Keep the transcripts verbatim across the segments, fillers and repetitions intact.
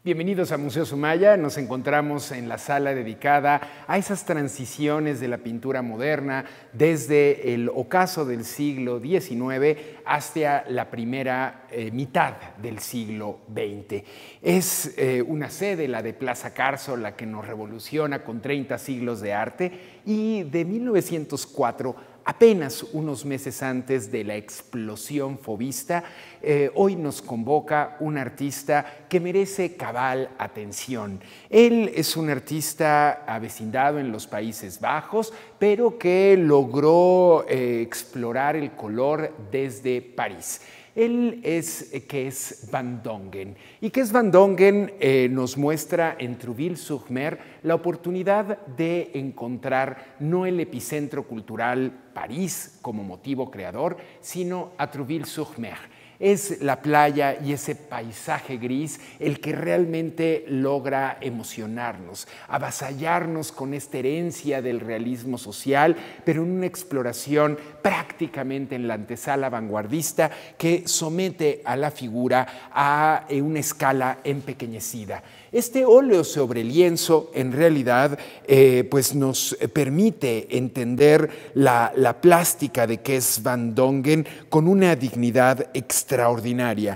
Bienvenidos a Museo Sumaya. Nos encontramos en la sala dedicada a esas transiciones de la pintura moderna desde el ocaso del siglo diecinueve hasta la primera eh, mitad del siglo veinte. Es eh, una sede, la de Plaza Carso, la que nos revoluciona con treinta siglos de arte, y de mil novecientos cuatro, apenas unos meses antes de la explosión fovista, eh, hoy nos convoca un artista que merece cabal atención. Él es un artista avecindado en los Países Bajos, pero que logró eh, explorar el color desde París. Él es Kees van Dongen. Y Kees van Dongen eh, nos muestra en Trouville-sur-Mer la oportunidad de encontrar no el epicentro cultural París como motivo creador, sino a Trouville-sur-Mer. Es la playa y ese paisaje gris el que realmente logra emocionarnos, avasallarnos con esta herencia del realismo social, pero en una exploración prácticamente en la antesala vanguardista que somete a la figura a una escala empequeñecida. Este óleo sobre lienzo, en realidad, eh, pues nos permite entender la, la plástica de Kees van Dongen con una dignidad extraordinaria.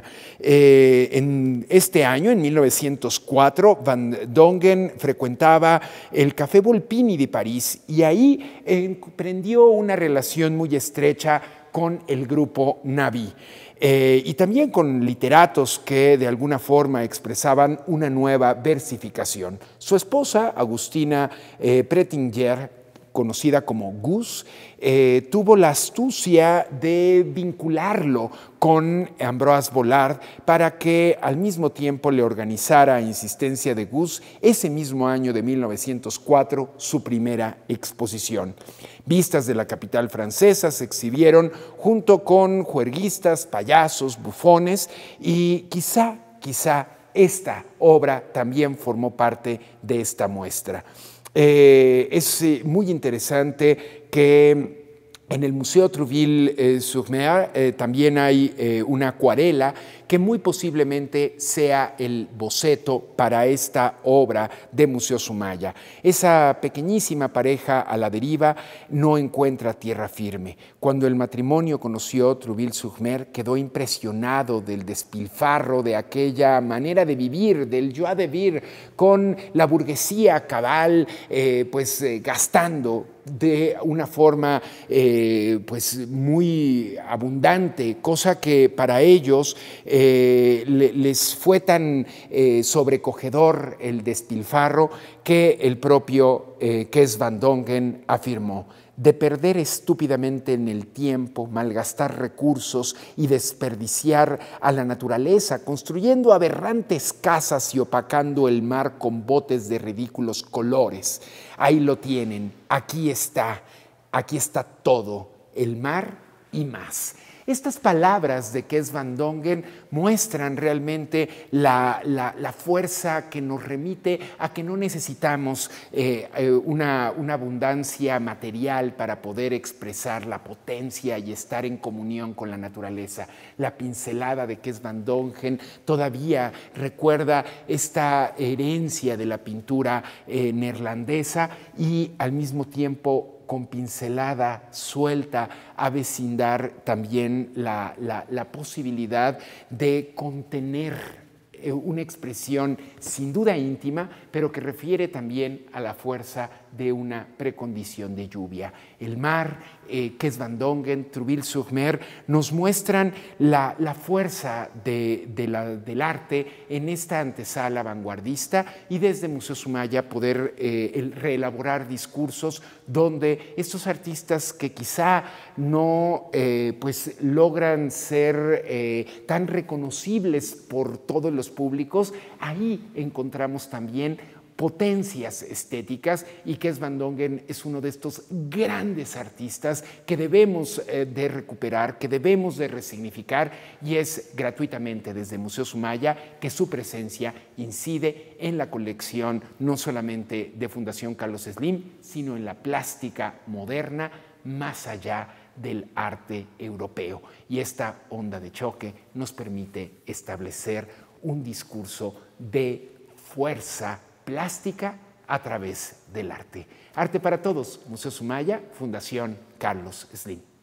Eh, en este año, en mil novecientos cuatro, Van Dongen frecuentaba el Café Volpini de París y ahí emprendió una relación muy estrecha con el grupo Naví. Eh, y también con literatos que de alguna forma expresaban una nueva versificación. Su esposa, Agustina eh, Prettinger, conocida como Gus, eh, tuvo la astucia de vincularlo con Ambroise Vollard para que al mismo tiempo le organizara a insistencia de Gus ese mismo año de mil novecientos cuatro su primera exposición. Vistas de la capital francesa se exhibieron junto con juerguistas, payasos, bufones y quizá, quizá esta obra también formó parte de esta muestra. Eh, es eh, muy interesante que en el Museo Trouville-sur-Mer eh, también hay eh, una acuarela que muy posiblemente sea el boceto para esta obra de Museo Sumaya. Esa pequeñísima pareja a la deriva no encuentra tierra firme. Cuando el matrimonio conoció Trouville-sur-Mer, quedó impresionado del despilfarro, de aquella manera de vivir, del joie de vivre, con la burguesía cabal, eh, pues eh, gastando de una forma eh, pues muy abundante, cosa que para ellos eh, le, les fue tan eh, sobrecogedor el despilfarro que el propio eh, Kees van Dongen afirmó: de perder estúpidamente en el tiempo, malgastar recursos y desperdiciar a la naturaleza, construyendo aberrantes casas y opacando el mar con botes de ridículos colores. Ahí lo tienen, aquí está, aquí está todo, el mar y más. Estas palabras de Kees van Dongen muestran realmente la, la, la fuerza que nos remite a que no necesitamos eh, una, una abundancia material para poder expresar la potencia y estar en comunión con la naturaleza. La pincelada de Kees van Dongen todavía recuerda esta herencia de la pintura eh, neerlandesa y al mismo tiempo con pincelada suelta avecindar también la, la, la posibilidad de contener una expresión sin duda íntima, pero que refiere también a la fuerza de una precondición de lluvia. El mar, eh, Kees van Dongen, Trouville-sur-Mer, nos muestran la, la fuerza de, de la, del arte en esta antesala vanguardista y desde Museo Sumaya poder eh, el, reelaborar discursos donde estos artistas que quizá no eh, pues logran ser eh, tan reconocibles por todos los públicos, ahí encontramos también potencias estéticas y Kees van Dongen es uno de estos grandes artistas que debemos eh, de recuperar, que debemos de resignificar y es gratuitamente desde Museo Sumaya que su presencia incide en la colección no solamente de Fundación Carlos Slim, sino en la plástica moderna más allá del arte europeo. Y esta onda de choque nos permite establecer un discurso de fuerza plástica a través del arte. Arte para Todos, Museo Sumaya, Fundación Carlos Slim.